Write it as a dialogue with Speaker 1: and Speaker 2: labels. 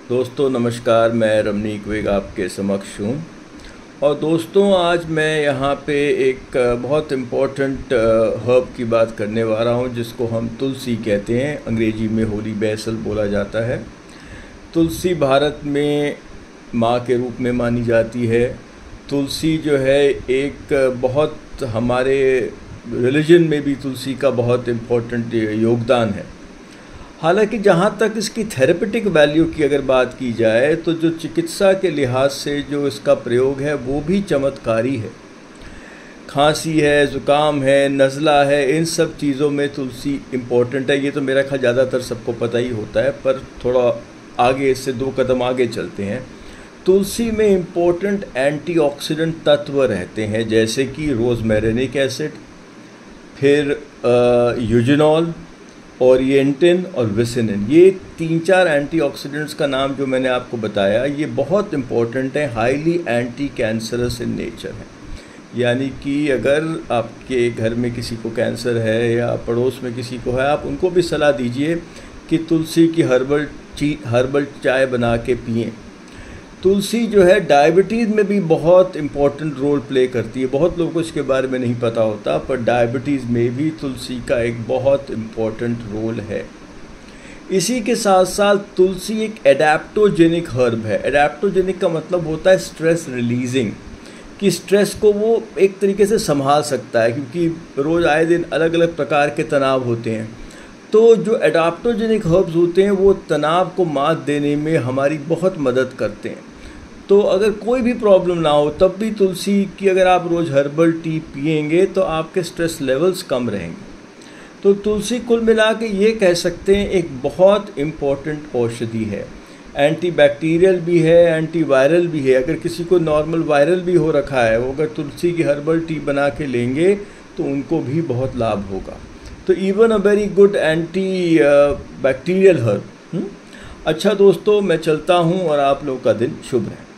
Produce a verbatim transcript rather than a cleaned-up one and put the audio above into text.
Speaker 1: दोस्तों नमस्कार, मैं रमनीक वेग आपके समक्ष हूँ। और दोस्तों आज मैं यहाँ पे एक बहुत इम्पोर्टेंट हर्ब की बात करने वाला हूँ जिसको हम तुलसी कहते हैं। अंग्रेजी में होली बैसल बोला जाता है। तुलसी भारत में माँ के रूप में मानी जाती है। तुलसी जो है एक बहुत, हमारे रिलीजन में भी तुलसी का बहुत इम्पोर्टेंट योगदान है। हालांकि जहाँ तक इसकी थेरेपेटिक वैल्यू की अगर बात की जाए तो जो चिकित्सा के लिहाज से जो इसका प्रयोग है वो भी चमत्कारी है। खांसी है, ज़ुकाम है, नज़ला है, इन सब चीज़ों में तुलसी इम्पोर्टेंट है। ये तो मेरा ख्याल ज़्यादातर सबको पता ही होता है, पर थोड़ा आगे इससे दो कदम आगे चलते हैं। तुलसी में इम्पोर्टेंट एंटीऑक्सीडेंट तत्व रहते हैं जैसे कि रोज़मेरिक एसिड, फिर यूजिनॉल, ओरिएंटिन और विसिनिन। ये तीन चार एंटीऑक्सीडेंट्स का नाम जो मैंने आपको बताया ये बहुत इम्पोर्टेंट है, highly anti cancerous in nature है। यानी कि अगर आपके घर में किसी को कैंसर है या पड़ोस में किसी को है, आप उनको भी सलाह दीजिए कि तुलसी की हर्बल ची हर्बल चाय बना के पिएँ। तुलसी जो है डायबिटीज़ में भी बहुत इम्पोर्टेंट रोल प्ले करती है। बहुत लोगों को इसके बारे में नहीं पता होता, पर डायबिटीज़ में भी तुलसी का एक बहुत इम्पोर्टेंट रोल है। इसी के साथ साथ तुलसी एक एडेप्टोजेनिक हर्ब है। एडेप्टोजेनिक का मतलब होता है स्ट्रेस रिलीजिंग, कि स्ट्रेस को वो एक तरीके से संभाल सकता है, क्योंकि रोज़ आए दिन अलग अलग प्रकार के तनाव होते हैं। तो जो एडेप्टोजेनिक हर्ब्स होते हैं वो तनाव को मात देने में हमारी बहुत मदद करते हैं। तो अगर कोई भी प्रॉब्लम ना हो तब भी तुलसी की अगर आप रोज़ हर्बल टी पिएंगे तो आपके स्ट्रेस लेवल्स कम रहेंगे। तो तुलसी कुल मिला के ये कह सकते हैं एक बहुत इम्पॉर्टेंट औषधि है। एंटी बैक्टीरियल भी है, एंटी वायरल भी है। अगर किसी को नॉर्मल वायरल भी हो रखा है, वो अगर तुलसी की हर्बल टी बना के लेंगे तो उनको भी बहुत लाभ होगा। तो even a very good anti bacterial herb. अच्छा दोस्तों, मैं चलता हूँ और आप लोगों का दिन शुभ रहे।